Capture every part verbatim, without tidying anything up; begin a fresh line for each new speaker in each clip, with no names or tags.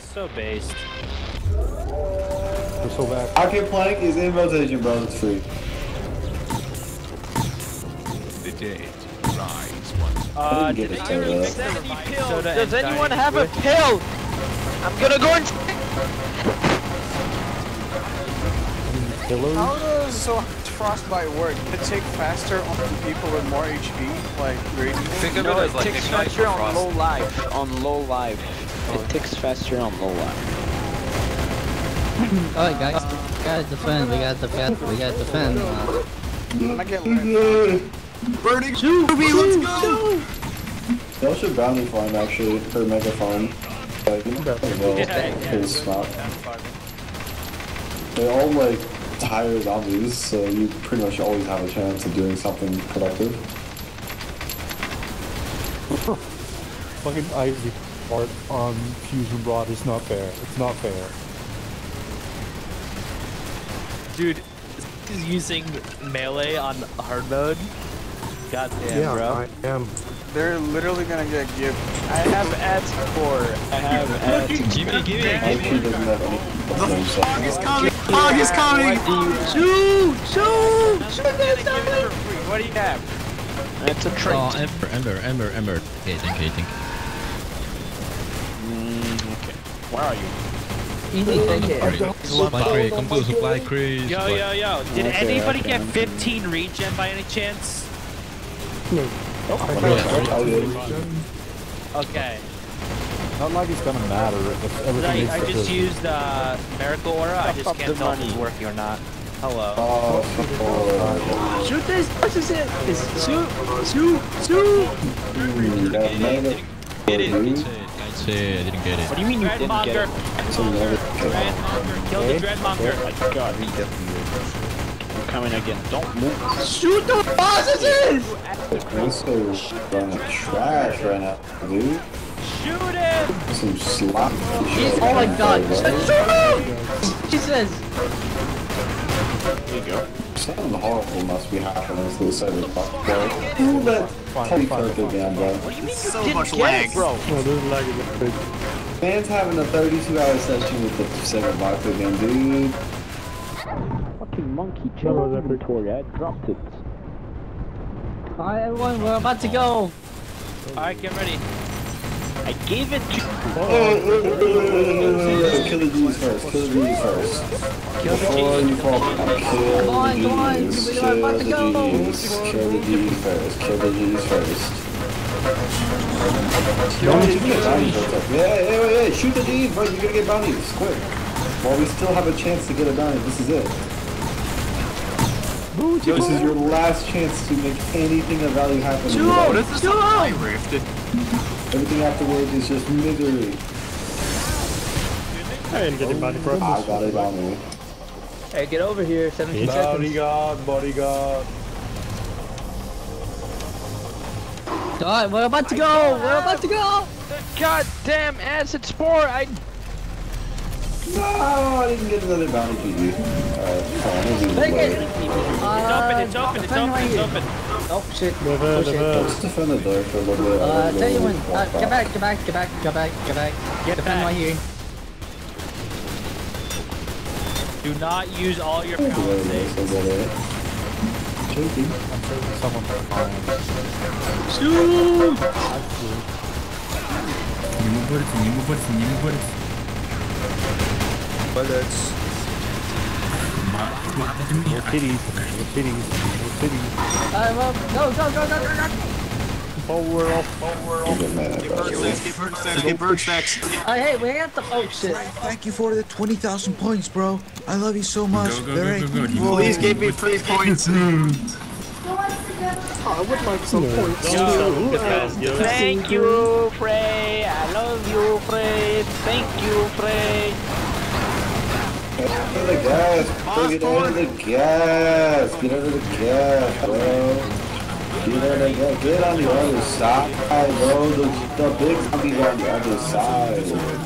so based.
We're so bad.
Pocket plank is in rotation, bro. It's free.
The dead rise once.
Uh,
did
did
it,
you
uh,
seventy pills?
Does anyone have a pill? I'm gonna go and.
How does so frostbite work? Can it take faster on people with more H P, like radiant?
Think of
No,
it
it
as like
ticks
ignite
faster
for
on
frost.
low life. On low life. It ticks faster on low life.
Alright guys, we gotta defend, we gotta defend, we gotta defend. Uh,
I get lit.
Burning Ruby, let's go!
Y'all should bounty farm actually for mega farm. Like, you know, well,
Yeah,
pretty smart. They're all like tire zombies, so you pretty much always have a chance of doing something productive.
Fucking Ivy part on Fusion Rod is not fair. It's not fair.
Dude, is using melee on hard mode. God damn,
Yeah,
bro.
I am.
They're literally gonna get gift.
I have ads for. I have ads.
Gimme, gimme,
I
gimme!
doesn't have any.
The fog is coming! Fog is coming!
Shoot! Shoot! Shoot! There's something!
What do you have?
It's a trait.
Oh, Ember, Ember, Ember, Ember. Okay, thank you, thank you.
Mm, okay. Where are you?
easy, take it.
Supply crate, come to supply crate.
Yo,
supply-
yo, yo. Did
Okay,
anybody
okay,
get
okay.
fifteen regen by any chance?
No. Oh,
I did.
Okay.
Not like it's gonna matter if everything
I,
is
I just
because-
used uh, Miracle Aura. I
Up,
just
up
can't
the
tell if
money.
it's working or not. Hello.
Oh, oh,
Shoot this! Push this in! Shoot! Shoot! Shoot!
mm, that mega.
Get it.
Dude.
Guys, say I didn't get
What
it.
do you mean you didn't get
Dreadmonger.
it?
another-
Dreadmonger. Kill the Dreadmonger.
Oh my god, I'm coming again. Don't move.
Shoot the bosses!
Granso's running trash right now, dude.
Shoot him!
Some slop.
Oh my god! Jesus!
There you go.
Something horrible must be happening to the server fuck, bro. Who let Holy Kirk again, bro?
So
Didn't
much
get
lag.
it, bro.
No, this lag is a big.
Man's having a thirty-two hour session with the server box again, dude.
Fucking monkey
No,
check
no, that's-
inventory. I dropped it.
Alright everyone, we're about to go!
Alright, get ready.
I gave it to.
Kill the G's first, kill the G's first. Before you fall back, kill
Come on,
the
come on,
G's,
we
kill
are about
the
to go.
G's, kill the G's first, kill the G's first. Don't you get bounties built up. Yeah, yeah, yeah, yeah, shoot the G's, bro, you're gonna get bounties, quick. While we still have a chance to get a bounty, this is it. This is your last chance to make anything of value happen. in your
What
life.
is this? I rift.
Everything afterwards is just misery.
I didn't get anybody from
I got it on me.
Hey, get over here, seventeen seconds.
Bodyguard, bodyguard.
Alright, we're about to go! We're about to go!
Goddamn acid spore! I.
No, I didn't get another bounty P D. Alright, fine, I'll do
Take
it
it!
later.
It's open, it's open, it's open, it's open.
Oh shit,
Defend,
push it.
defend.
Let's defend the door for a little bit.
Uh, tell you when,
Walk
uh, get back, get back, get back, get back, get back.
Get
Defend
back.
right here.
Do not use all your
There
power
it is,
saves.
I get it. Joking.
I'm saving someone from mine.
Shoot!
Nie mu борется, не mu борется, не mu борется.
Bullets.
Little titties, little titties, little titties.
Alright, well, go, go, go, go, go, go!
Forward, off, forward,
I'm
off.
getting mad, bro.
Get bird stacks, get bird stacks.
Oh, hey, we got the. Oh shit.
Thank you for the twenty thousand points, bro. I love you so much.
Go, go,
Very
go, go, go.
Whoa.
Please give me free points.
I would like some points.
Yo,
Thank you, Frey. I love you, Frey. Thank you, Frey.
Get out of the gas, bro. Get out of the gas. Get out of the gas, bro. Get out of the gas. Get on the other side, bro. The, the big zombies are on the other side.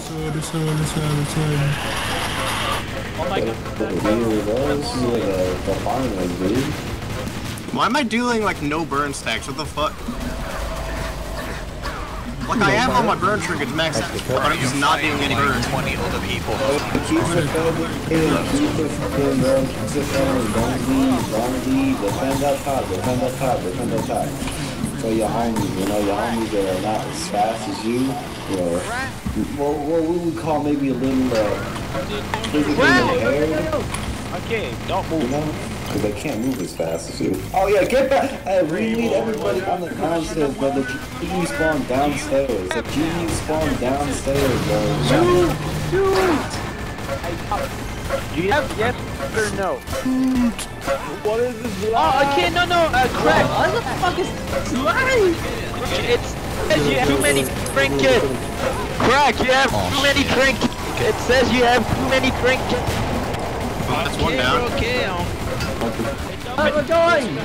Oh my god.
The real, bro. This is like a, the finals, dude.
Why am I doing like no burn stacks? What the fuck? Like I have all my burn trinkets maxed out, but I'm just not doing any burn.
twenty other people. Keep defending, keep defending, bro. Keep defending. Don't leave, don't leave. Defend that top, defend that top, defend that top. So your homies, you know, your homies that are not as fast as you, you know, well, what we would call maybe a little, uh, maybe a little hair.
Okay, don't move.
You know? Because they can't move as fast as you. Oh yeah, get back! Hey, we need everybody on the downstairs, bro. The G E spawn downstairs. The G E spawn downstairs, bro.
Shoot! Shoot! Do you have yes or no?
What is this?
Oh, okay, no, no, uh, Craig.
What the fuck is slime?
It's says you have too many trinkets. Craig, you have too many trinkets. It says you have too many trinkets.
Oh, that's one down.
Okay, okay.
Where we're going?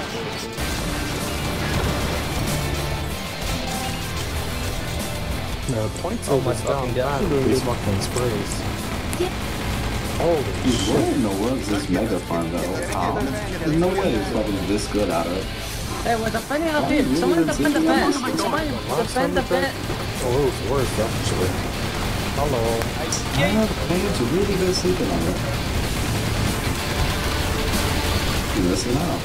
No, twenty-two
Oh my
is
fucking god.
These fucking sprays. Holy
Dude, where in the world is this mega farm though? How? There's no way it's fucking this good out of it.
Hey, we're defending a bit. Someone defend the fence. Someone defend the fence.
Oh, it was worse, actually. Hello.
I have plans to really good sleeping on it. You listen out.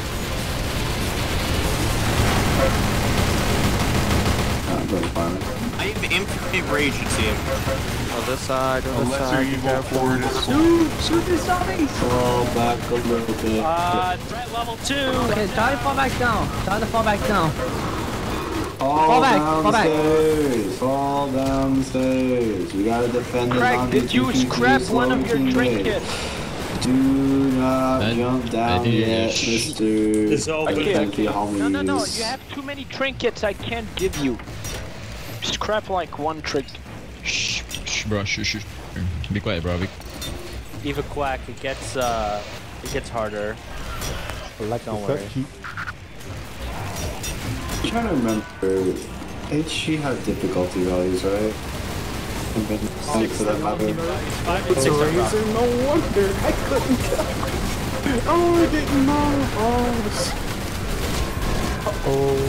I'm going to find it.
I have infinite rage at him.
On this side, on this
Unless
side.
you go forward.
Shoot! Shoot these zombies!
Fall back a little bit.
Uh, threat level two.
Okay, try to fall back down. Try to fall back down.
Fall,
Fall back, fall back.
downstairs. Fall downstairs. We gotta defend the
Craig,
zombie.
did you scrap one of your trinkets?
Do not
I-
jump
I
down
did.
yet, mister.
It's all
I
good.
thank you, homies.
No, no, no, you have too many trinkets I can't give you. Scrap like one trick.
Shh, shh, bro, shh, shh. Be quiet, bro. Be
Eva Quack, it gets, uh, it gets harder.
Like
Don't worry.
I'm trying to remember. It she had difficulty values, right? And then six for that matter.
Five and six are rough.
No wonder I couldn't tell. Oh, I didn't know. Oh, this... Uh-oh.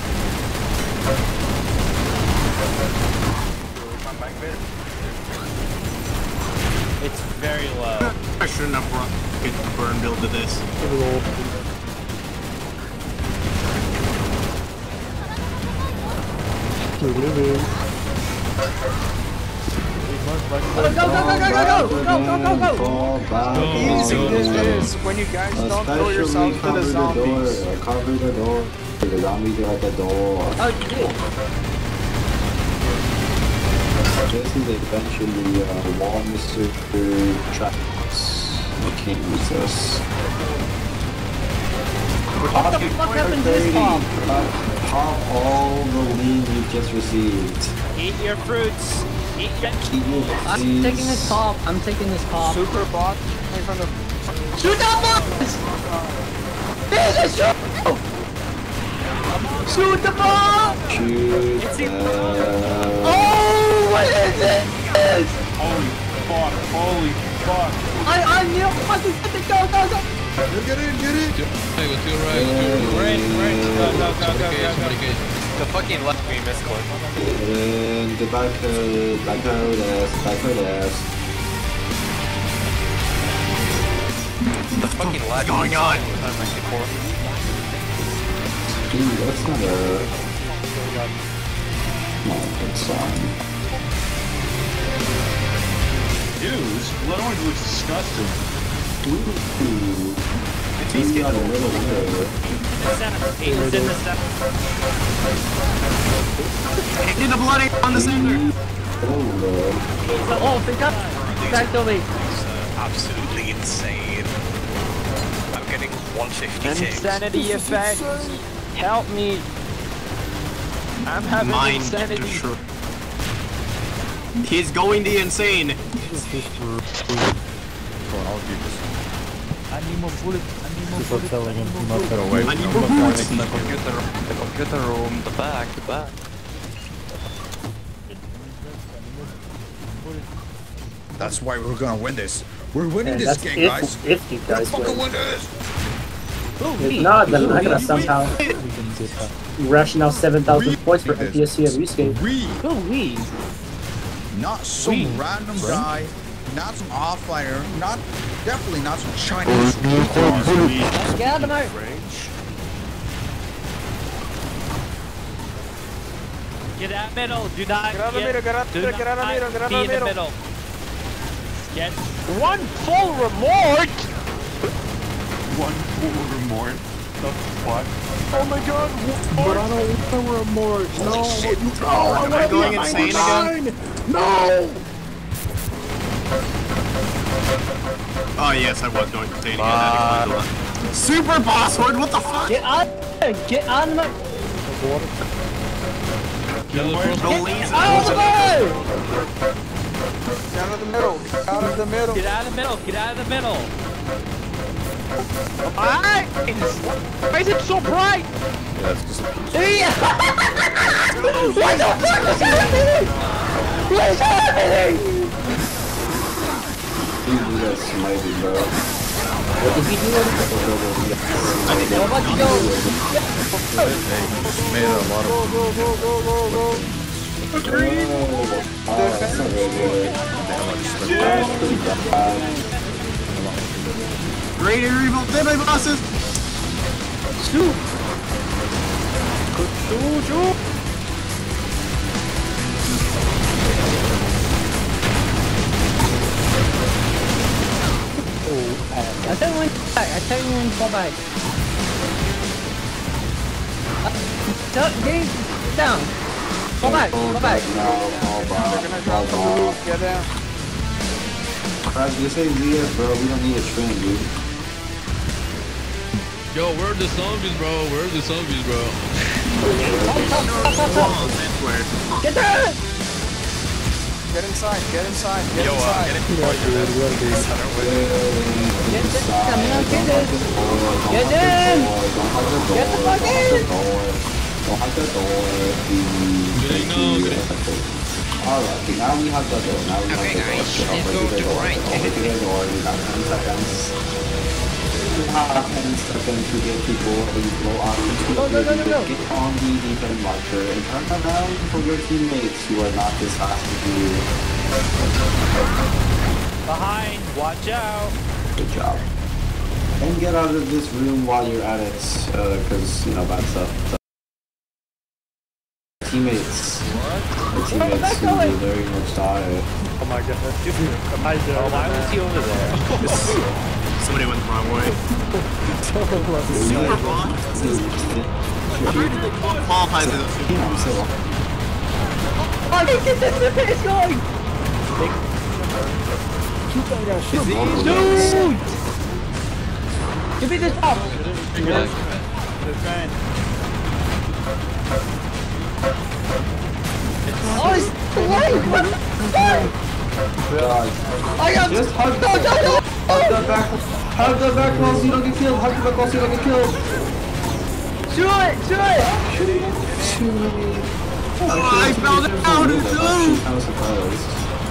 It's very low.
I shouldn't have brought a burn build to this.
Go, go, go, go, go, go, go, go, go, go,
Fall back.
Easy
Fall
this
back.
is when you guys don't throw
Especially
yourselves to
cover
the
the door.
zombies.
uh, Cover the door. The zombies are at the door.
Oh, you did.
This is eventually uh, wall Mister Traps. I can't use this.
What the fuck happened to this pop?
Pop all the lean you just received.
Eat your fruits. Eat your...
Keep your
I'm
seeds.
taking this top. I'm taking this top.
Super bot in front of.
Shoot that box! This is shoot! Shoot the ball!
Shoot them.
Oh, what is it?
Holy fuck! Holy fuck!
I, I knew fucking get the go, go, go!
Get in, get in!
Hey, go to your right, go to your right.
Right, right. Go, go, go,
Somebody
go,
gate,
go,
somebody
go.
gate.
The fucking left me misclick.
And goodbye code, back code S, back code S.
The fucking lag.
What's going on?
Dude, that's not a... not a good sign.
Dude, blood orange looks disgusting.
Ooh. He's got a little window.
Center. Eight is in the center.
Hit the bloody on the center.
Oh, Lord.
Oh, they got back to me.
Absolutely insane. I'm getting one fifty-six.
Insanity effect. Help me. I'm having
Mind
insanity.
destroy. He's going the insane.
I need more bullets. I need more bullets. Telling him not to away.
I need more bullets.
The computer, the computer room, the back, the back.
That's why we're gonna win this. We're winning
Yeah,
this
that's
game,
if,
guys.
if you
Let's
guys
fucking
win.
win this.
If not, then I'm gonna somehow.
We can get that.
ration out seven thousand points for N P S C and Rescape.
We,
Oh, we.
not some
We.
random guy, not some offliner, not definitely not some Chinese retard.
Get out of my
Get out middle. Do not
Get out of the middle, get out of the
do
middle, get out of the
not
middle, get out
be
of
in
the
the
middle.
middle. Get
One full
One full remort. What?
Oh my god! But I don't want a remorse. No!
shit.
No! I
Am I going insane again?
No!
Oh yes, I was going to say it again. Super boss horde, what the fuck?
Get out! Get out of my
Yellow frost.
The laser.
out of the way!
Get out of the middle. Get out of the middle.
Get out of the middle. Get out of the middle.
Eyes! Why is it so bright?
What the fuck is happening? What is happening?
You guys smiting, bro.
What did he do? How about you go?
Made a lot of.
Go, go, go, go, go, go. Agreed. Oh, that's not very good. That's pretty bad.
Great air evil, dead by bosses.
Shoot.
Shoot, shoot. I tell you when back. I tell you when to fall back. Uh, get down. Fall back. Fall back.
No, fall back.
They're gonna drop the roof. Get down.
Crap, this ain't Z S, bro. We don't need a train, dude.
Yo, where are the zombies, bro? Where are the zombies, bro?
Get there.
Get inside. Get inside. Get
Yo, uh,
inside.
get it.
Get in. Get in. Get the fuck in.
Don't have the door.
Getting no, getting.
Alright, okay, now we have the door. Now we have the door. Let's go to the door. Over to the door. We got ten seconds. We have ten seconds to get people to blow off into
Go, go, go, go, go.
get on the defense marker and turn around for your teammates who are not this fast as you.
Behind. Watch out.
Good job. And get out of this room while you're at it, because, uh, you know, bad stuff. So, teammates. The teammates who will very much die.
Oh my god. I
Oh, why was he over there?
Somebody went the wrong way. Super boss. Qualifies as a super boss.
Oh, they get this zip is going. Dude! Give me this pop. Oh, it's light! What the fuck?
God.
I got
Just hug,
no, no, no!
hug the back, hug the back wall so you don't get killed. Hug the back wall so you don't get killed.
Shoot it! Shoot it!
Oh, I fell down. Dude.
I was surprised.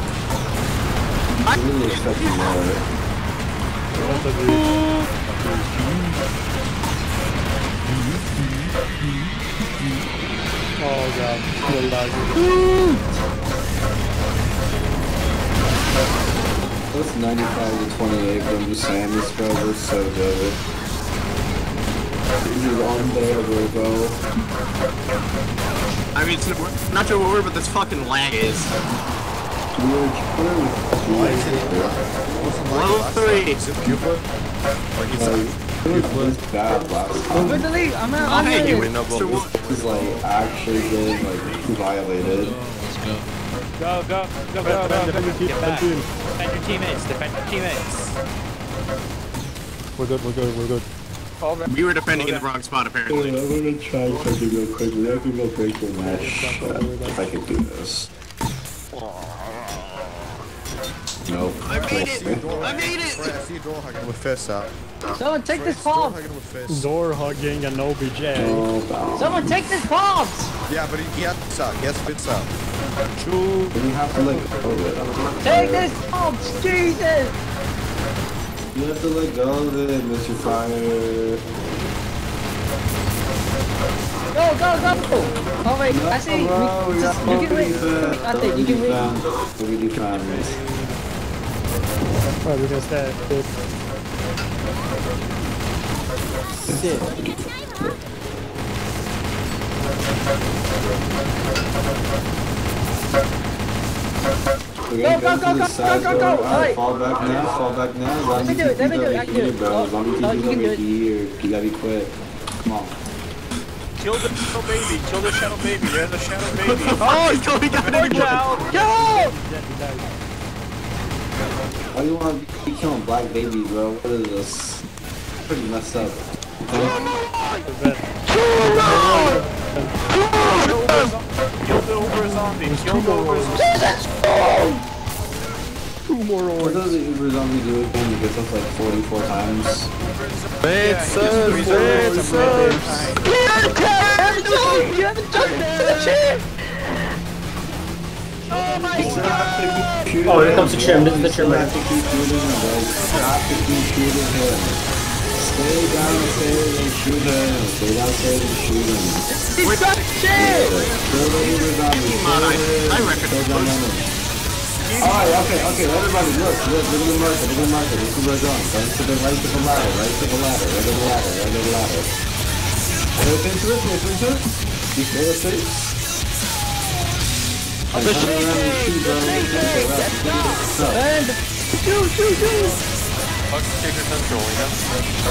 I really expected more.
Oh god. Still
It's ninety-five to twenty-eight, but I'm just saying this guy was so good. He's on there, bro.
I mean, it's not sure what word, but this fucking lag is. Level three.
It was bad last time.
Good to leave. I'm out.
Oh,
I'm
hey, you
out.
win no
So this is like actually getting like violated.
Let's go.
Go, go, go, go, go, go. Get back. Defend your teammates. Defend your teammates.
We're good, we're good, we're good.
We were defending in the wrong spot, apparently.
I'm gonna try something real quickly. I can go break the mesh uh, if I can do this. Nope.
I made it! I made it!
I see door hugging with fists out.
Someone take this
Door
palm.
hugging with fists.
Door hugging and O B J.
Oh, down.
Someone take this palm.
Yeah, but he, he has fists out. He has fists out.
Then you have to let go of it.
Take this palm. Jesus.
You have to let go of it, Mister Fire.
Go, go, go! Oh wait, actually,
Bro,
we
we
just,
got
you can wait.
defense.
I think you can wait.
We defend this.
Probably just that.
Shit.
We're
Go,
gonna
go,
to
go,
the
go,
side,
go, go,
bro.
go.
Alright,
Alright.
fall back now, fall back now. As long
Let me
as
do it, let me do it, I
you
can
keep
do
over
it.
here, bro. As long as
Oh,
you
you
keep
can do
over
it.
here, you gotta be quick. Come on.
Kill the shadow baby. Kill the shadow baby. There's a shadow baby.
Oh, he's going got it again.
Go!
Why you wanna be killing black babies, bro? What is this? Pretty messed up.
Kill the Uber zombie. Kill the Uber zombie.
Two more
What
orbs.
does the Uber zombie do again? He gets us like forty-four times.
Red subs, red subs.
You haven't done it! Oh my god! Oh, here comes the trim. This is the trim
You
right
have to keep shooting him, bro. You have to keep shooting him. Stay downstairs and shoot him. Stay downstairs and shoot him.
He's got shit!
Kill the Uber zombie.
Mod, I, I reckon.
Kill them on Alright, okay, okay, everybody, look, look, look at the marker, look at the marker, this is where we're going. Right to the right to the ladder, right to the ladder, right to the ladder, right to the ladder. Pay attention to it, pay attention to it. You stay up straight. And turn around and shoot, bro.
And shoot, shoot, shoot!
Fuck Tigger Central, you know?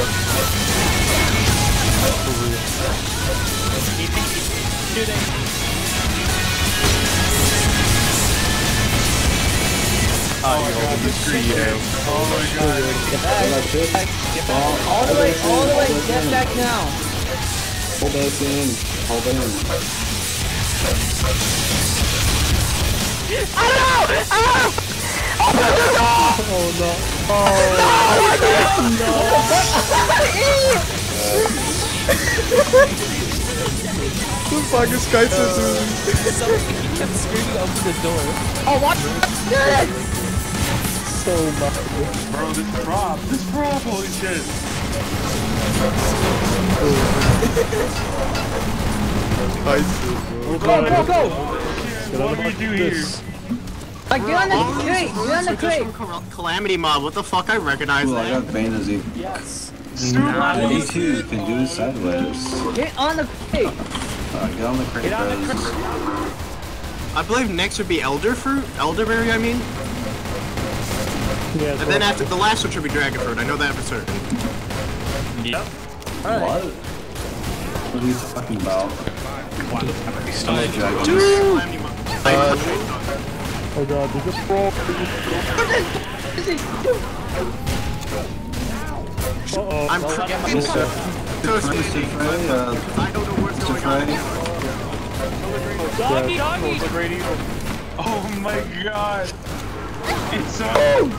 Shooting.
Oh, you're holding the screen. Oh my god.
All the way, all the way, get back now!
Hold us in, hold in.
Oh no! Oh! Open the door!
Oh no.
The fucking Sky Scissors.
Somebody kept screaming open the door.
Oh, what? Did it!
So much.
Bro, this prop, this prop, holy shit.
We're
Go, go, go!
What do we do here?
Like, get on the crate! Get on the crate!
Cal- Calamity Mob, what the fuck? I recognize
Cool, I
that.
got Bane as a...
Yes.
Me too, you can do it sideways.
Get on the crate!
Uh, get on the crate,
Get on the
bros.
I believe next would be Elder Fruit, Elderberry, I mean.
Yeah,
And then after the last one should be Dragon Fruit. I know that for certain.
Yep.
What? What are you talking about?
Stomach
Dragon.
Calamity Mob.
oh god, there's a pro. Uh-oh.
I'm
Well,
pretty
I got my-
so
Mister Frey, uh,
I don't know what's
Mister
going on.
Frey.
Doggy, doggy!
The great evil.
Oh my god. It's so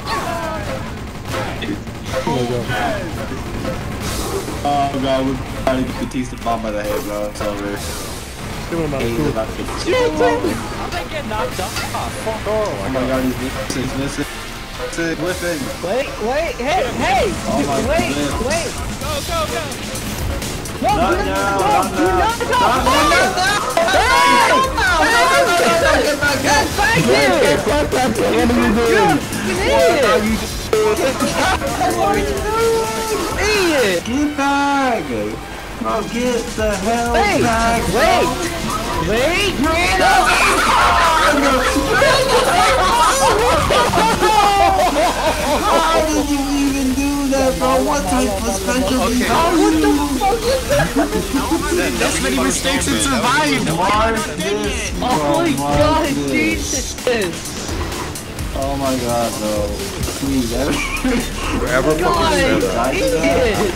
Oh god, we're trying to get Batista bombed by the head, bro. It's over.
Give him a
He's
cool.
about to get
How'd I get knocked off? Fuck off.
Oh my god, he's missing, he's missing. Missing, whipping.
Wait, wait, hey, hey!
Oh my
wait,
goodness.
wait!
Go, go, go!
No,
Not
do
now,
not
not
go! Do
now.
not go!
Not now.
Hey! Get back here! What are you doing? You idiot! What are you doing? Idiot!
Get back! Bro, get the hell
Wait!
back!
Wait! Wait! Get up!
How did you even do that, bro? What type of special
Okay.
What the fuck is that?
This many mistakes and survived.
Mark this, bro.
Oh my
Mark
god,
this.
Jesus!
Oh my god, bro. Please, every...
Wherever
God, idiot!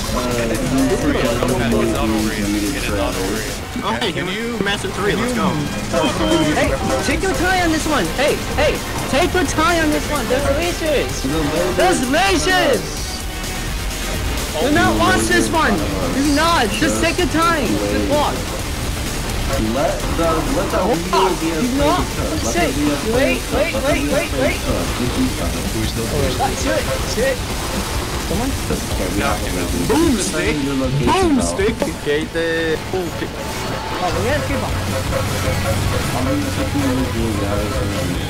Oh, hey, can you Master three? Let's go.
Hey, take your time on this one! Hey, hey! Take your time on this one! There's lasers! There's lasers! Do not watch this one! Do not! Just take your time! Just walk!
Let the let the video be a
Do not!
Let the
Sit!
video be a
Wait,
fake
wait,
cut. Let
wait,
the
wait,
video
wait!
fake cut.
Sit! Sit! Someone?
Okay, we have to make this.
Boomstick!
Your location, bro.
Boomstick!
Kate.
Oh, we gotta keep on.
How many people do you guys?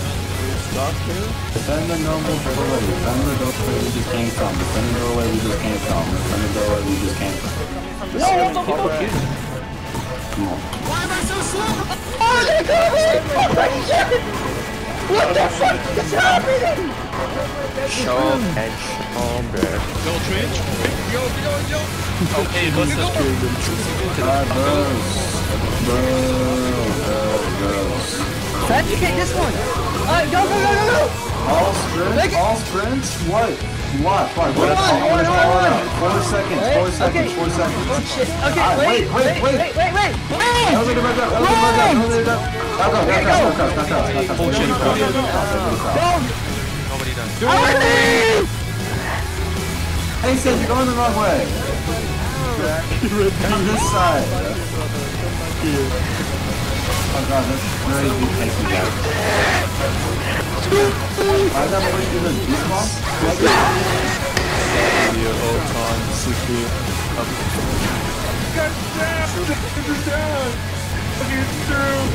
Defend the normal doorway. Defend the doorway we just came from. Defend the doorway we just came from. Defend the doorway we just came from.
No, what the fuck?
Come on.
Why am I so slow?
Oh, they're coming! Oh my shit! What the fuck is happening?
Show and show back.
Go Twitch.
Yo, yo, yo!
Okay, let's just
Ah, bros. Bros. Bros.
Try to get this one. Alright, go, go, go, go, go!
All sprints? All sprints? What? What? What? What?
Hold on, hold on, hold on.
Four seconds.
Wait,
Four seconds.
okay.
Four seconds.
Oh shit. Okay,
Ah,
wait,
wait, wait, wait.
wait, wait, wait, wait!
Elevator back up. Elevator back up. Elevator back up. Back up. Back up. Back up. Back up. Back up.
Bullshit.
Nobody done.
Hey, Sid, you're going the wrong way. On this side. Oh god, that's very deep taking out. I got to put you in the deep box.
Your whole time, secret.
God damn! You're down! Fucking through!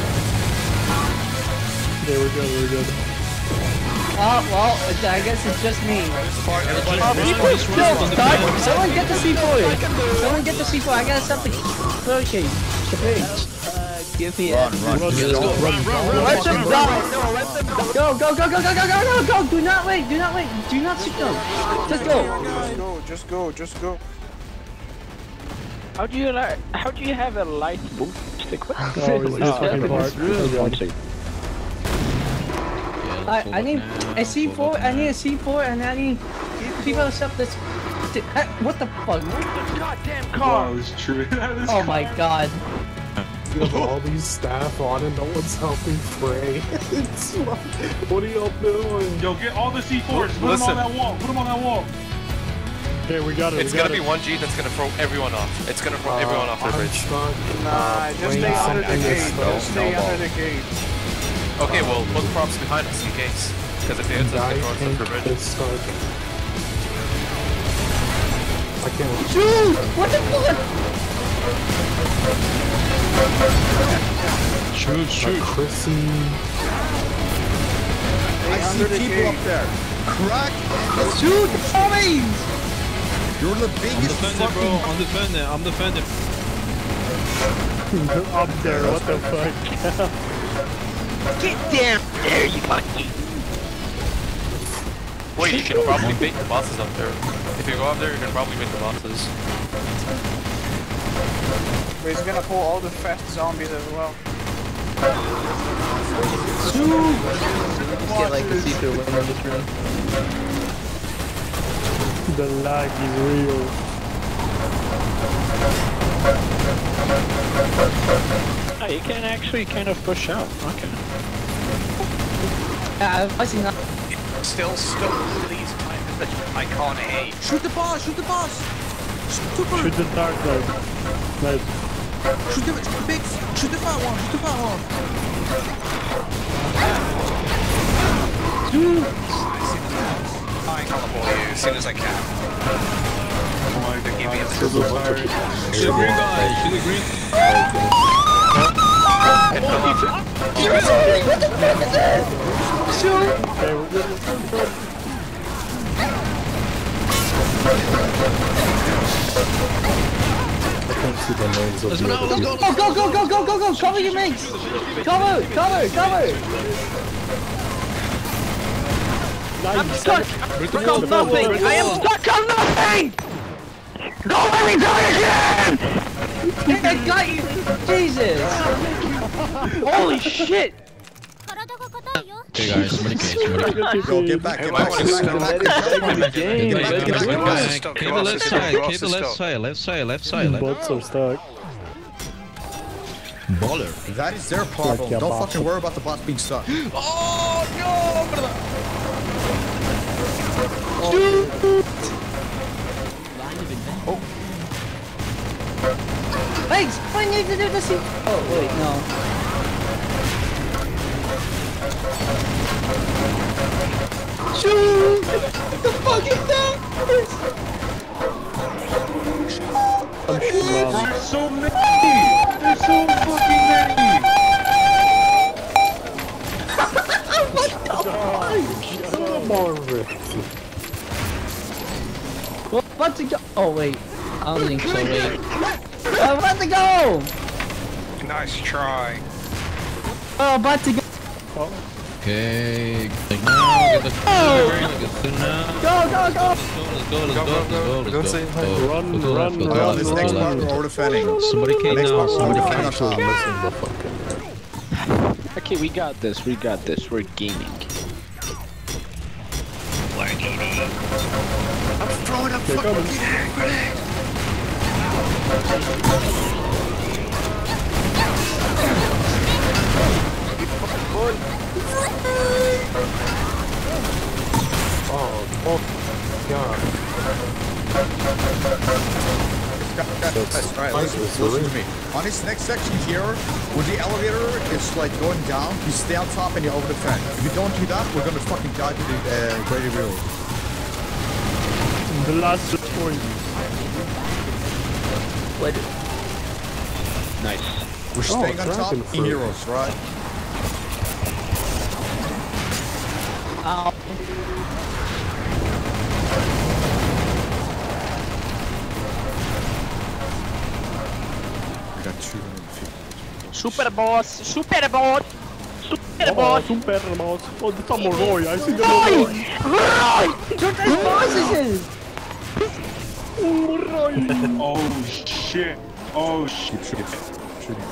There we go, there we go.
Oh, well, it's, I guess it's just me.
Everybody
Uh,
run,
people,
just run
no,
from the
start,
back.
someone get the C four. Someone get the C four. I gotta stop the okay, the page.
give me
Run, run.
Okay, let's go. Run, run, run.
Let them go. Go, go, go, go, go, go, go, go, go. Do not wait. Do not wait. Do not sit down. Just go.
Just go, just go, just go.
How do you like? How do you have a light boom stick? What
Oh, is this fucking part?
I, I need a C four. I need a C four, and I need people stuff that's. What the fuck?
goddamn
Wow,
car?
it's true. That is
Oh my god.
You have all these staff on and no one's helping Frey. It's like, what are y'all doing?
Yo, get all the C fours. Put
Listen.
them on that wall. Put them on that wall.
Okay, we got it.
It's
we
gonna
got
be
it.
one G that's gonna throw everyone off. It's gonna throw everyone off the
I'm
bridge.
stuck.
Nah, just stay under the gate. Just stay under the gate.
Okay, well, put props behind us in case. Because if they hit us,
I
they throw us
think
off the bridge.
it's stuck. I can't.
Dude, what the fuck?
Shoot, shoot.
Chrissy.
I see
under the
people
gate.
up there. Crack and
Dude, the zombies!
You're the
I'm
biggest
defending,
fucking...
bro. I'm defending. I'm defending.
Up there, what the fuck?
Get down there, you monkey!
Wait, you can probably bait the bosses up there. If you go up there, you can probably bait the bosses.
But he's gonna pull all the fast zombies as well.
Let's get like the see-through window in this room.
The lag is real.
Oh, you can actually kind of push out. Okay.
Yeah, I see not.
Still stuck to these icon A.
Shoot the boss! Shoot the boss! Super!
Shoot the dark guy. Nice.
Shoot the, shoot the big... Shoot the fat one! Shoot the fat one!
Dude!
I call upon you as soon as I can.
Oh my
Give me a
god. So tired.
Shoot the green guy. Shoot the green.
What the fuck is that? Shoot!
Okay, we're good. I can't see the names of
Let's
the
go,
other
let's go.
people.
Go, go, go, go, go, go, go! Cover your mates! Cover, cover, cover!
I'm stuck! Stuck on nothing! I am stuck on nothing! Don't let me die again!
I got you! Jesus!
Holy shit!
Okay, guys, communicate.
Go, get back, get back, get back, get back, get back.
Get back, get back. Keep the left side. Keep the left side. Left side. Left side. Left.
Boats are stuck.
Baller.
That is their problem.
Like your
Don't
boss.
fucking worry about the bots being stuck.
Oh
Hey, I need to do the C- Oh, wait, no. Shoot! The fuck is that? It's
so many! There's so fucking many!
Come on, Rick.
Well, about to go. Oh wait, I don't think so. Wait, I'm about to go.
Nice try.
Oh, about to go.
Okay. Get the
Oh! Go, go, go!
Let's go, let's go, let's go, let's go, let's go.
Run,
Go to the
run,
left, go to the
run.
left,
This
go to
next
the
part
left.
we're defending.
Somebody came
Next
down,
part,
somebody
we're
came
defending
Actually,
on top.
missing the fucking.
Okay, we got this. We got this. We're gaming. We're gaming.
I'm throwing up
Here
fucking
comes.
grenades!
Oh, oh, God.
That's right, listen, listen to me. On this next section here, when the elevator is like going down, you stay on top and you over defend. If you don't do that, we're gonna fucking die to the uh, Grady Wheel.
The last point.
What?
Nice.
We're staying on top,
Dragon fruit.
heroes, right?
Ow.
We got two hundred fifty.
Super boss. Super boss. Super
Oh,
boss.
super mouse. Oh, the samurai. I see the
Roy!
samurai.
Roy! Took his bosses!
Oh shit! Oh shit!
Keep shooting. Shooting.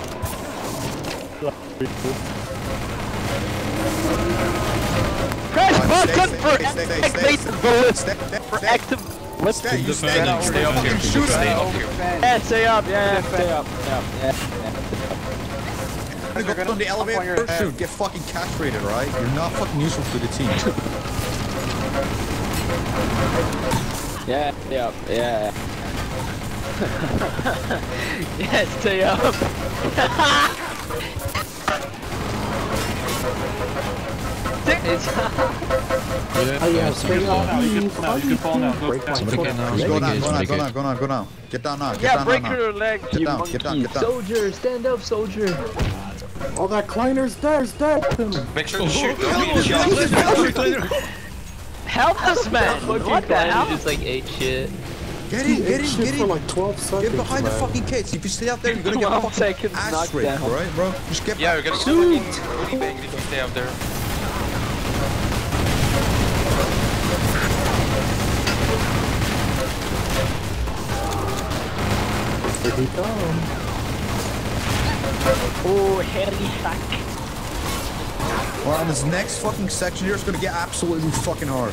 Press
Stay,
button
stay,
for
stay, stay,
activate
stay,
the bullet.
Stay, stay,
For
stay.
active. Let's
Stay, you stay.
Defending, stay up here.
Shoot
Stay
it.
up here.
Yeah, stay up. Yeah, yeah, stay up. Yeah, yeah.
You're gonna go on the elevator, shoot, get fucking castrated, right? You're not fucking useful to the team.
Yeah, yeah, yeah. Yeah, stay up. It's
Oh, yeah, straight up.
You can fall now, you can fall now. Go
Break my
Somebody
foot.
get down,
Go
somebody
down,
get,
go down,
somebody
go down,
get.
go down, go down. Get down now, get
yeah,
down
break
now.
your leg,
Get
you
down,
monkey.
get down, get down.
Soldier, stand up, soldier.
Oh, that Kleiner's there, is dead.
Make sure to shoot. Don't be shot.
Help this man. What the hell?
just like ate shit.
Get
He
in, get
ate
in,
shit
get
for
in.
like twelve seconds,
Get behind the
man.
fucking cage. If you stay out there, you're gonna get
twelve
fucking
seconds
ass
knocked
raped,
down.
right, bro? Just get
Yeah, you're gonna get fucking booty banged if you stay up there.
Here he comes.
Oh, hairy sack.
Well, on this next fucking section here, it's gonna get absolutely fucking hard.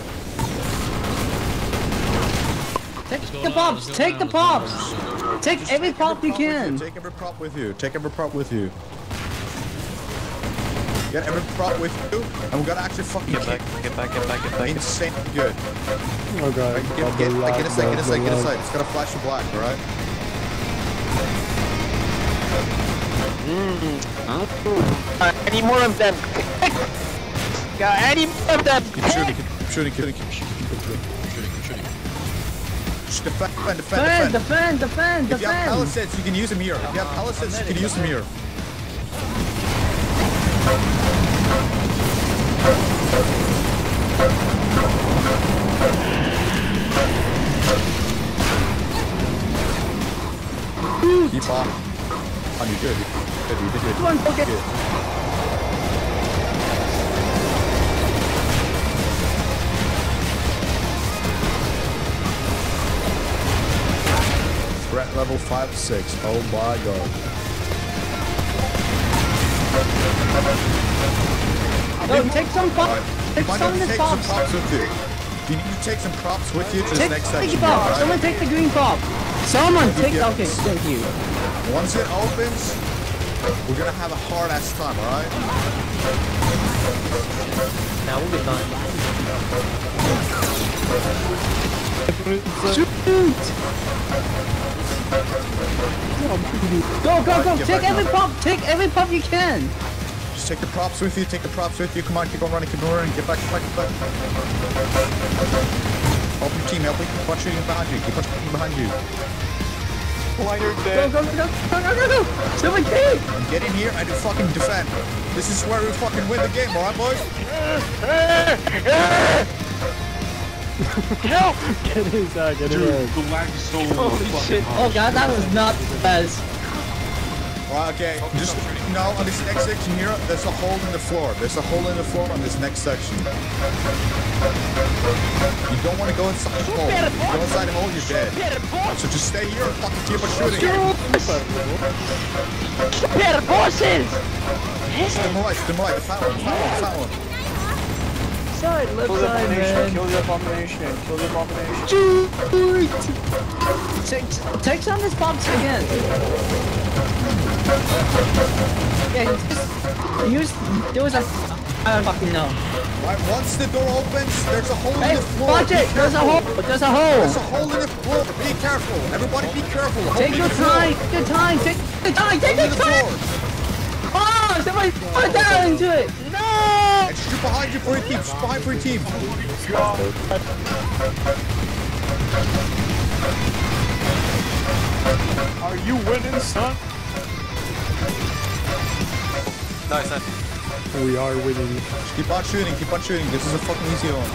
Take the pops, take the pops. Take every pop you can.
Take every prop with you. Take every prop with you. Get every prop with you, and we're gonna actually fucking
Get
kick
back, get back, get back, get back.
insane good.
Oh, God.
Right, get, get, like, get a sec, get a sec, get a sec. It's gonna flash the black, alright?
Uh, any more of them? Got any more of them?
Keep shooting, keep shooting, keep shooting, keep shooting, keep shooting. Just defend, defend, defend,
Defend,
defend.
defend, defend,
If you have
defend.
palisades, you can use them here. If you have palisades, you can use them here. Keep on. On, you good. You good, you did good.
Come on, okay.
Good. Threat level five six. Oh my god.
No, take some pop.
Alright.
Take
Might
some
have
of
to
this
take some
pops.
props with you. You need to take some props with you to the
Take,
next
take
section.
the pop.
here, right?
Someone take the green pop. Someone take.
Yeah.
Okay, thank you.
Once it opens, we're gonna have a hard ass time, alright?
Now we'll be fine.
Shoot! Go, go, go!
Get
Take
back
every
now.
pop. Take every pop you can.
Just take the props with you, take the props with you. Come on, keep on running, keep on running. Get back, get back, get back. Help your team, help me. Keep on shooting behind you, keep on shooting behind you.
Why you're
Go,
dead?
go, go, go, go, go, go! Someone take!
Get in here and fucking defend. This is where we fucking win the game, alright, boys?
Help!
Get his, uh, get
Dude,
his.
the lag is so
Holy
fucking
shit.
hard.
Oh god, that was not as.
Right, okay. Just now on this next section here, there's a hole in the floor. There's a hole in the floor on this next section. You don't want to go inside the hole. If you go inside the hole, you're dead. So just stay here and fucking keep on shooting.
Better bosses!
To the right, to the right, the fat one, the fat one, the fat one.
Side, left
Kill the
side,
abomination,
man.
kill the abomination, kill the abomination.
Take, take some of this box again. Yeah, just use. There was a. I don't fucking know.
Right, once the door opens, there's a hole
Hey,
in the floor.
watch
Be
it! There's a hole!
careful.
There's a hole!
There's a hole in the floor. Be careful. Everybody be careful. Hole
Take
in
your
the floor.
time! Take your time! Take your time! Take
Hole
your
in the
time!
floor.
Oh! Somebody put down into it! No!
And shoot behind you for your team. Shoot behind for your team.
Are you winning, son?
Nice, nice.
We are winning.
Just keep on shooting. Keep on shooting. This is a fucking easy one.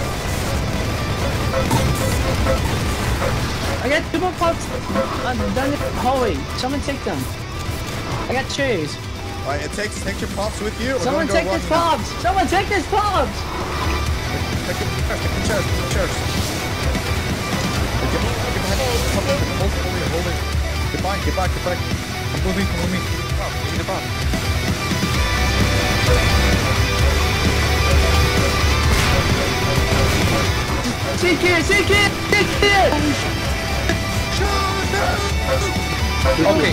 I got two more pops. I'm done the hallway. Someone take them. I got chairs.
Alright, it takes take your pops with you. We're
Someone
gonna
take
go
this
run now.
pops. Someone take this pops.
Take the chairs. Take the chairs. Take the chairs. Get, get behind. Come on. Hold it. Hold it. Hold it. Get back. Get back. Get back. Come with me. Come with me. Give me the pop.
Take it. Take it. Take it.
Okay.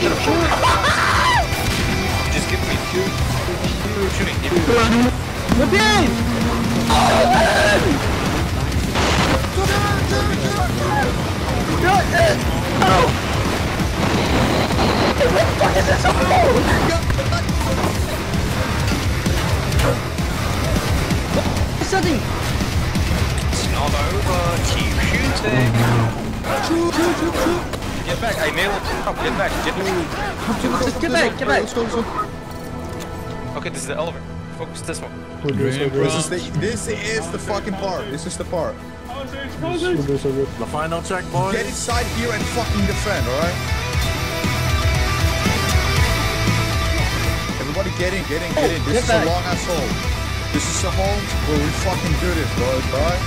Just give me two. Two shooting. Give me
Whip in. Something.
It's not over. Keep shooting. Get back. I nailed it. Get back. Get back.
Just get back. Get back.
Let's go. Let's go.
Okay, this is the elevator. Focus this one.
We're doing so good.
This is the this is the fucking part. This is the part.
We're doing so good.
The final check, boys.
Get inside here and fucking defend, alright? Everybody get in, get in, get in. This
Get
is
back.
a long ass hole. This is a hole where we fucking do this, boys, alright?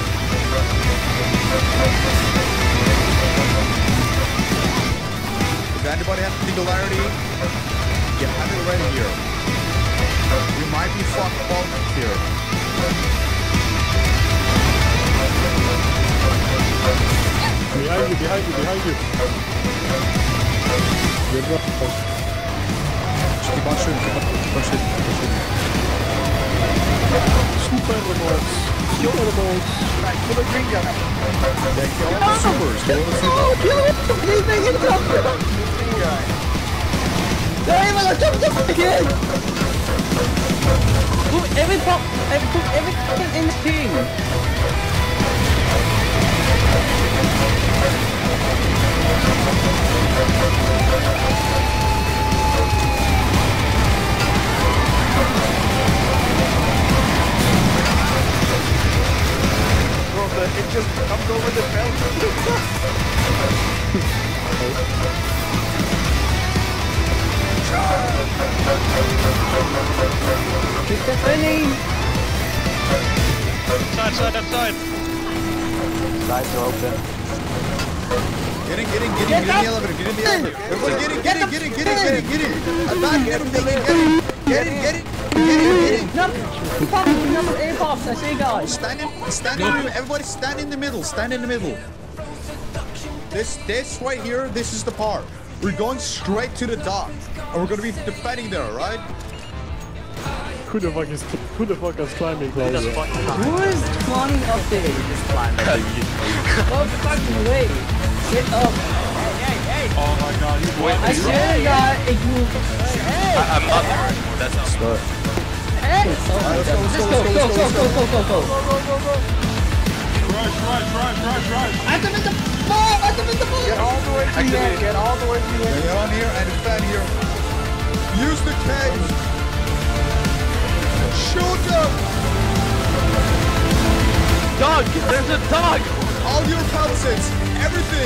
If anybody has singularity, get have it ready here. We might be fucked up here.
Behind you, behind you, behind you. Good luck.
Just keep on shooting, keep on, keep on shooting, keep on shooting.
Super animals. Kill animals.
Right, kill the green guy.
Yeah, kill all the supers, kill all the supers.
Kill him. He's making jump.
Green guy.
Hey, man, jump, jump again. Put every pop, every, put everything in the thing.
Bro, the, it just comes over the belt.
Keep defending.
Side, side, outside.
Sides are open.
Get in, get in, get in, get in the elevator, get in the elevator. Everybody get in, get in, get in, get in, get in, get in. Attack, get in, get in, get in, get in, get in, get in.
Number, pop, number eight pops. I see guys.
Stand in, stand in, everybody stand in the middle, stand in the middle. This, this right here, this is the part. We're going straight to the dock, and we're gonna be defending there, right?
Who the fuck is who the fuck is climbing closer?
Who is climbing up there?
Just climb it.
Oh fucking way! Get up!
Oh my god, you
Wait,
I swear to God, if you hey,
I, I'm not there anymore. That's not.
Start.
hey! Oh my God. Let's go, go, go, go, go, go, go, go!
Crush rush, rush, rush, rush.
Activate the ball! Activate the ball!
Get all the way to the end. Get all the way to the end.
Get on here and defend here. Use the cage. Shoot them.
Dog! There's a dog!
All your pulses. Everything.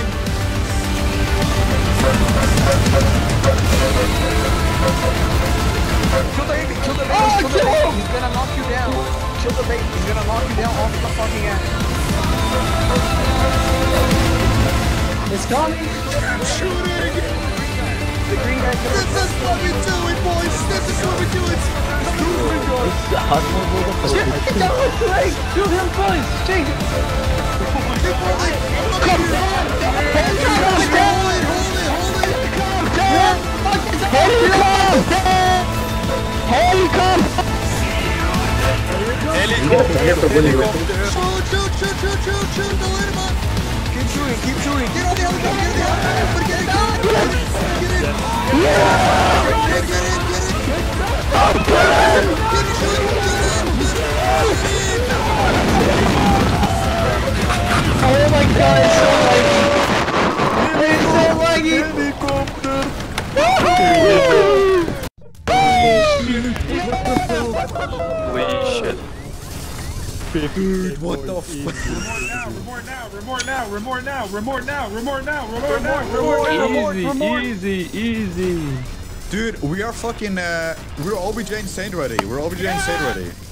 Kill the baby. Kill the baby.
Oh,
kill the
kill
baby.
him.
He's gonna knock you down. Kill the baby. He's gonna knock you down off the fucking end.
It's coming!
I'm shooting.
The green guy.
This is what we do it, boys. This is what we do it.
Get down with the leg! Shoot him first! Jake! Come down! Hold it, hold it, hold it! Helicopter! Helicopter!
Helicopter! Shoot, shoot, shoot, shoot, shoot, shoot! Don't let him up!
Keep shooting. Keep shooting.
Get on the helicopter! Get on the helicopter! Get it! Get it! Get it! Get it! Get it! Get it!
Oh my god, it's so laggy! It's so laggy!
Holy shit.
Dude, what the fuck?
Remort now, remort now, remort now, remort now, remort now, remort now, remort now, remort now.
Easy, easy, easy.
Dude, we are fucking, uh, we're O B J insane ready. We're O B J insane ready.